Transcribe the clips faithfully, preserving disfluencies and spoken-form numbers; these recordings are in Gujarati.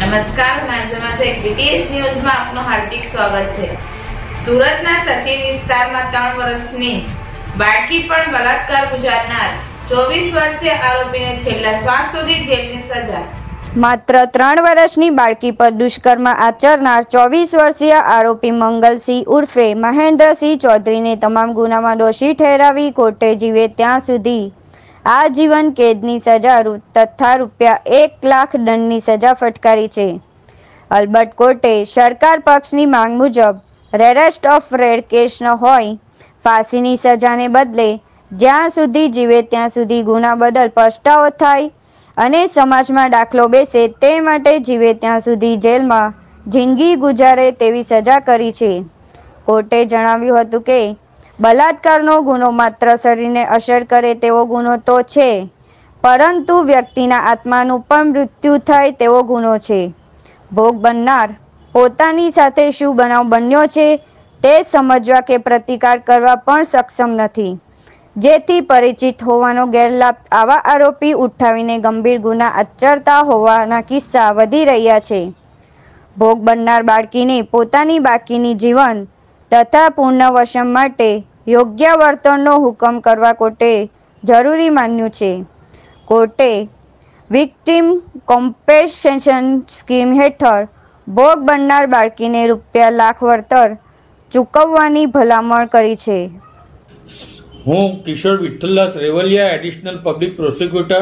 નમસ્કાર, માધ્યમમાં એક બીટીએસ ન્યૂઝમાં આપનું હાર્દિક સ્વાગત છે। સુરતના સચિન વિસ્તારમાં ત્રણ વર્ષની બાળકી પણ બલાત્કાર ગુજારનાર ચોવીસ વર્ષીય આરોપીને છેલ્લા શ્વાસ સુધી જેલની સજા। માત્ર ત્રણ વર્ષની બાળકી પર દુષ્કર્મ આચરનાર ચોવીસ વર્ષીય આરોપી મંગલસિંહ ઉર્ફે મહેન્દ્રસિંહ ચૌધરીને તમામ ગુનામાં દોષી ઠેરાવી કોર્ટે જીવે ત્યાં સુધી આજીવન કેદની સજા તથા રૂપિયા એક લાખ દંડની સજા ફટકારી છે। અલબત્ત કોર્ટે સરકાર પક્ષની માંગ મુજબ રેરેસ્ટ ઓફ રેડ કેસ ન હોય ફાંસીની સજાને બદલે જ્યાં સુધી જીવે ત્યાં સુધી ગુના બદલ પસ્તાવો થાય અને સમાજમાં દાખલો બેસે તે માટે જીવે ત્યાં સુધી જેલમાં જિંદગી ગુજારે તેવી સજા કરી છે। કોર્ટે જણાવ્યું હતું કે બલાત્કારનો ગુનો માત્ર શરીરને અસર કરે તેવો ગુનો તો છે, પરંતુ વ્યક્તિના આત્માનું પણ મૃત્યુ થાય તેવો ગુનો છે। ભોગ બનનાર પોતાની સાથે શું બનાવ બન્યો છે તે સમજવા કે પ્રતિકાર કરવા પણ સક્ષમ નથી, જેથી પરિચિત હોવાનો ગેરલાભ આવા આરોપી ઉઠાવીને ગંભીર ગુના આચરતા હોવાના કિસ્સા વધી રહ્યા છે। ભોગ બનનાર બાળકીને પોતાની બાકીની જીવન તથા પુનર્વસન માટે યોગ્ય વર્તનનો હુકમ કરવા કોર્ટે જરૂરી માન્યું છે। કોર્ટે વિક્ટિમ કોમ્પેન્સેશન સ્કીમ હેઠળ ભોગ બનનાર બાળકીને રૂપિયા લાખ વળતર ચૂકવવાની ભલામણ કરી છે। હું Kishor Vitthaldas Revaliya, additional public prosecutor,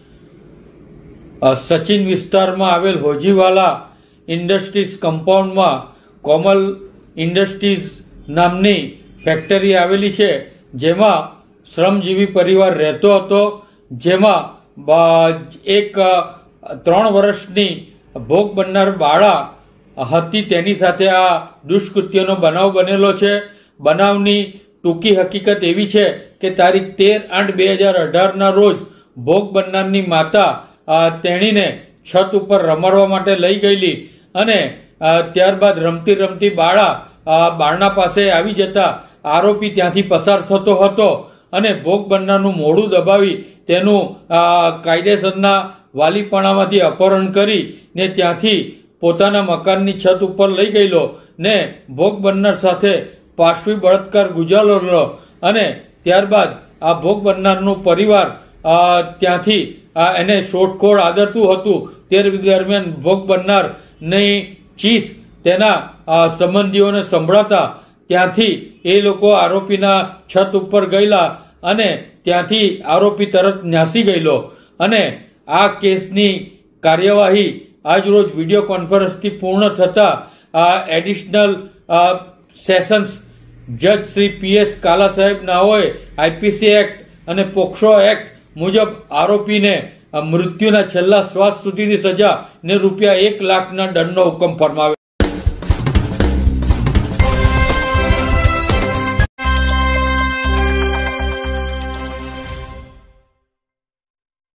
Sachin વિસ્તારમાં આવેલ હોજીવાલા ઇન્ડસ્ટ્રીઝ કમ્પાઉન્ડમાં કોમલ ઇન્ડસ્ટ્રીઝ નામની ફેક્ટરી આવેલી છે, જેમાં શ્રમજીવી પરિવાર રહેતો હતો, જેમાં એક ત્રણ વર્ષની ભોગ બનનાર બાળા હતી, તેની સાથે આ દુષ્કૃત્યનો બનાવ બનેલો છે। બનાવની ટૂંકી હકીકત એવી છે કે તારીખ તેર આઠ બે હજાર અઢારના રોજ ભોગ બનનારની માતા તેણીને છત ઉપર રમાડવા માટે લઈ ગયેલી અને ત્યારબાદ રમતી રમતી બાળા બારણા પાસે આવી જતા આરોપી ત્યાંથી પસાર થતો હતો અને ભોગ બનનારનું મોઢું દબાવી તેનું કાયદેસરના વાલીપણામાંથી અપહરણ કરી ને ત્યાંથી પોતાના મકાનની છત ઉપર લઈ ગયેલો ને ભોગ બનનાર સાથે પાશવી બળાત્કાર ગુજારેલો અને ત્યારબાદ આ ભોગ બનનારનું પરિવાર ત્યાંથી એને શોધખોળ આદરતું હતું તે દરમિયાન ભોગ બનનારની ચીસ તેના સંબંધીઓને સંભળાતા ત્યાંથી એ લોકો આરોપીના છત ઉપર ગયેલા અને ત્યાંથી આરોપી તરત ન્યાસી ગયેલો અને આ કેસની કાર્યવાહી આજરોજ વિડીયો કોન્ફરન્સથી પૂર્ણ થતા એડિશનલ સેશન્સ જજ શ્રી પી એસ કાલા સાહેબ નાઓએ આઈ પી સી એક્ટ અને પોક્સો એક્ટ મુજબ આરોપીને મૃત્યુના છેલ્લા શ્વાસ સુધીની સજા ને રૂપિયા એક લાખના દંડનો હુકમ ફરમાવ્યો।